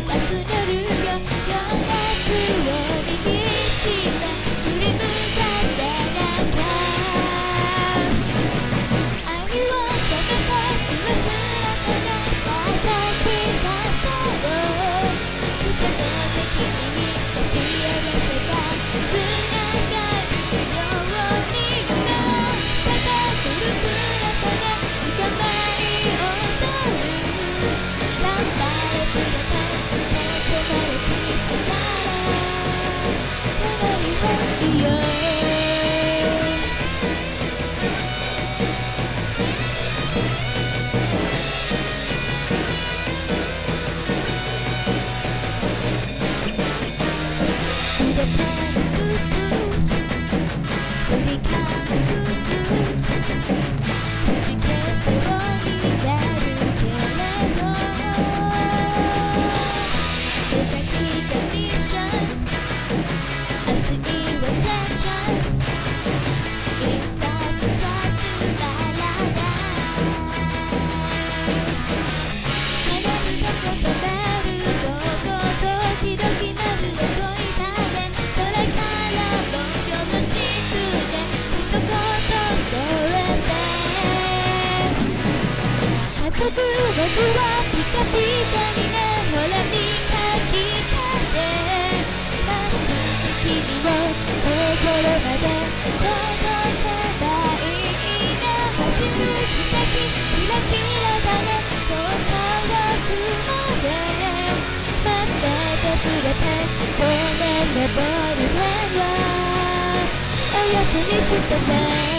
なくなるよ情熱を握りしめ振り向かせなきゃ愛を止めてスラスラとが叩き出そう不可能で君に幸せがつながるように夢をただくる姿が捕まえ踊る頑張れプレゼンここまで来たら隣はいいよ腕パンフー振りかむフーくじけそうになるけれど手書きがミッション明日にはテンション印刷じゃつまらない花見どこ止めるどこ時々丸を解いたねこれからもよろしくね一言添えて家族の字はピカピカにねほら見かきたてまっすぐ君を心まで届けばいいな走る奇跡キラキラだねそう遠くまで待っててくれてごめんねボールペンはおやつにしてて